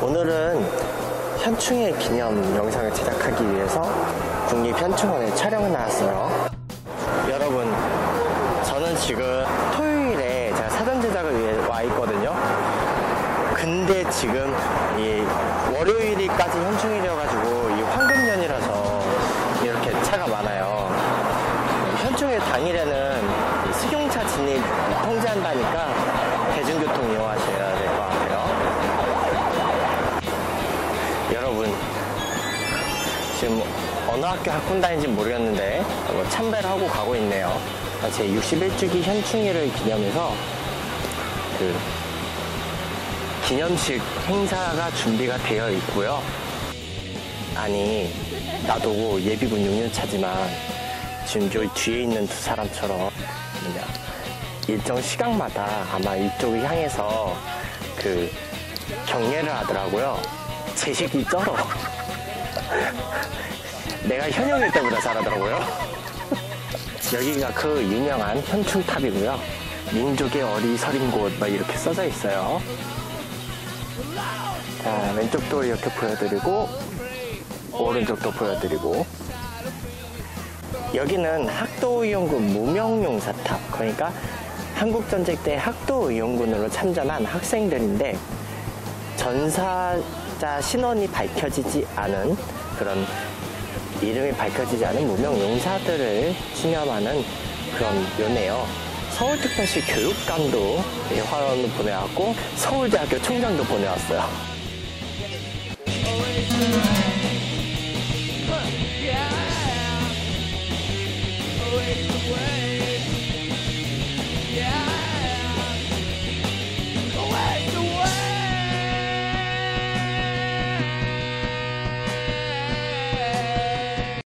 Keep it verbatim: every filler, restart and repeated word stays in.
오늘은 현충일 기념 영상을 제작하기 위해서 국립현충원에 촬영을 나왔어요. 여러분, 저는 지금 토요일에 제가 사전 제작을 위해 와 있거든요. 근데 지금 이 월요일까지 현충일이어가지고 이 황금연이라서 이렇게 차가 많아요. 현충일 당일에는 식용차 진입 통제한다니까 대중교통 이용하셔야 될 것 같아요. 여러분, 지금 어느 학교 학군단인지 모르겠는데 뭐 참배를 하고 가고 있네요. 제 육십일 주기 현충일을 기념해서 그 기념식 행사가 준비가 되어 있고요. 아니, 나도 예비군 육 년 차지만 지금 저 뒤에 있는 두 사람처럼 뭐냐, 일정 시각마다 아마 이쪽을 향해서 그 경례를 하더라고요. 제식이 쩔어. 내가 현역일 때보다 잘하더라고요. 여기가 그 유명한 현충탑이고요. 민족의 어리서린 곳 막 이렇게 써져 있어요. 자, 왼쪽도 이렇게 보여드리고 오른쪽도 보여드리고, 여기는 학도의용군 무명용사탑, 그러니까 한국전쟁 때 학도의용군으로 참전한 학생들인데 전사자 신원이 밝혀지지 않은, 그런 이름이 밝혀지지 않은 무명용사들을 기념하는 그런 묘네요. 서울특별시 교육감도 화원을 보내왔고 서울대학교 총장도 보내왔어요.